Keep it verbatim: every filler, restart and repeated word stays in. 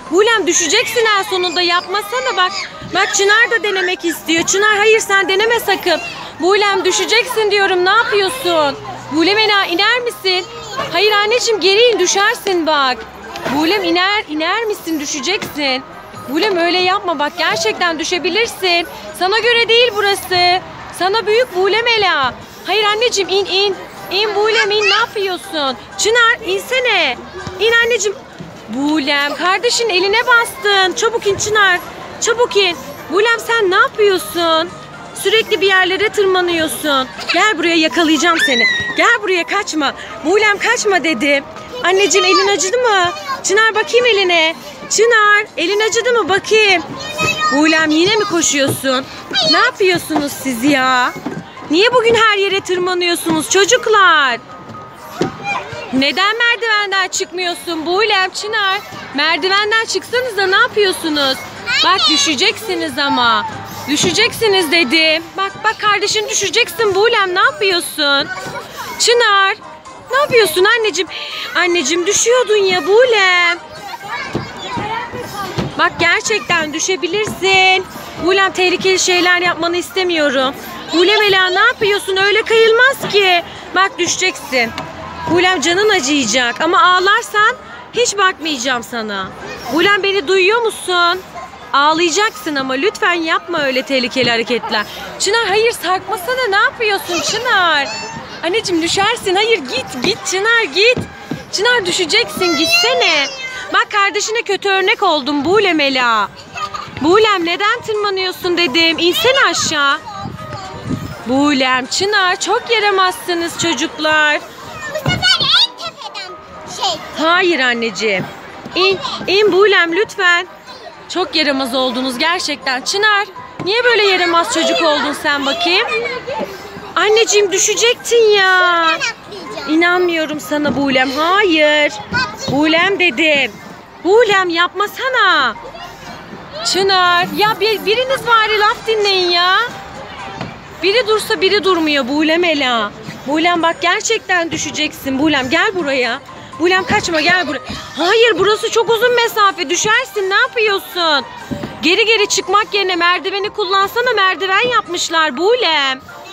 Bulem düşeceksin en sonunda, yapmasana bak. Bak Çınar da denemek istiyor. Çınar hayır, sen deneme sakın. Bulem düşeceksin diyorum, ne yapıyorsun? Bulem Ela, iner misin? Hayır anneciğim, geri in, düşersin bak. Bulem iner, iner misin, düşeceksin. Bulem öyle yapma bak, gerçekten düşebilirsin. Sana göre değil burası. Sana büyük Bulem Ela. Hayır anneciğim, in in. İn Bulem, in, ne yapıyorsun? Çınar insene. İn anneciğim. Bulem, kardeşin eline bastın. Çabuk in Çınar. Çabuk in. Bulem sen ne yapıyorsun? Sürekli bir yerlere tırmanıyorsun. Gel buraya, yakalayacağım seni. Gel buraya, kaçma. Bulem kaçma dedim. Anneciğim elin acıdı mı? Çınar bakayım eline. Çınar elin acıdı mı bakayım. Bulem yine mi koşuyorsun? Ne yapıyorsunuz siz ya? Niye bugün her yere tırmanıyorsunuz çocuklar? Neden merdivenden çıkmıyorsun Bulem, Çınar? Merdivenden çıksanıza, ne yapıyorsunuz? Bak düşeceksiniz ama. Düşeceksiniz dedim. Bak bak kardeşin, düşeceksin Bulem, ne yapıyorsun? Çınar ne yapıyorsun anneciğim? Anneciğim düşüyordun ya Bulem. Bak gerçekten düşebilirsin. Bulem, tehlikeli şeyler yapmanı istemiyorum. Bulem Ela, ne yapıyorsun? Öyle kayılmaz ki. Bak düşeceksin. Bulem canın acıyacak ama ağlarsan hiç bakmayacağım sana. Bulem beni duyuyor musun? Ağlayacaksın ama lütfen yapma öyle tehlikeli hareketler. Çınar hayır, sarkmasana, ne yapıyorsun Çınar? Anneciğim düşersin, hayır git git Çınar git. Çınar düşeceksin, gitsene. Bak kardeşine kötü örnek oldum Bulem Ela. Bulem neden tırmanıyorsun dedim, insene aşağı. Bulem, Çınar çok yaramazsınız çocuklar. Bu sefer en tepeden şey. Hayır anneciğim. İn, in Bulem lütfen. Çok yaramaz oldunuz gerçekten. Çınar, niye böyle yaramaz çocuk oldun sen bakayım? Anneciğim düşecektin ya. İnanmıyorum sana Bulem, hayır. Bulem dedim. Bulem yapmasana. Çınar, ya bir, biriniz bari laf dinleyin ya. Biri dursa biri durmuyor Bulem Ela. Bulem bak gerçekten düşeceksin. Bulem gel buraya. Bulem kaçma, gel buraya. Hayır, burası çok uzun mesafe, düşersin, ne yapıyorsun? Geri geri çıkmak yerine merdiveni kullansana, merdiven yapmışlar Bulem.